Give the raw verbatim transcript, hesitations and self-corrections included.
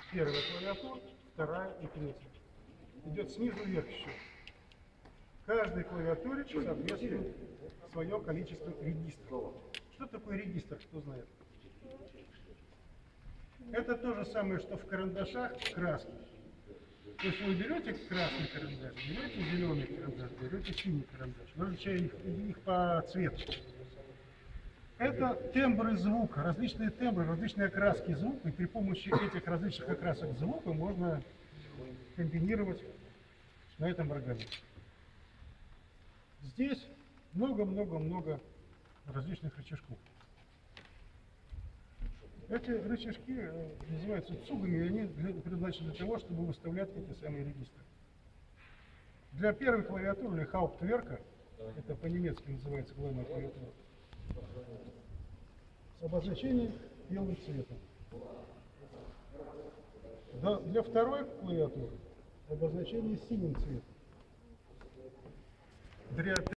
Первая клавиатура, вторая и третья. Идет снизу вверх счет. Каждой клавиатуре соответствует свое количество регистров. Что такое регистр, кто знает? Это то же самое, что в карандашах краски. То есть вы берете красный карандаш, берете зеленый карандаш, берете синий карандаш, различая их, их по цвету. Это тембры звука, различные тембры, различные окраски звука, и при помощи этих различных окрасок звука можно комбинировать на этом органе. Здесь много-много-много различных рычажков. Эти рычажки э, называются цугами, и они для, предназначены для того, чтобы выставлять эти самые регистры. Для первой клавиатуры, или Hauptwerke, это по-немецки называется главная клавиатура, обозначение белым цветом. Да, для второй клавиатуры обозначение синим цветом. Для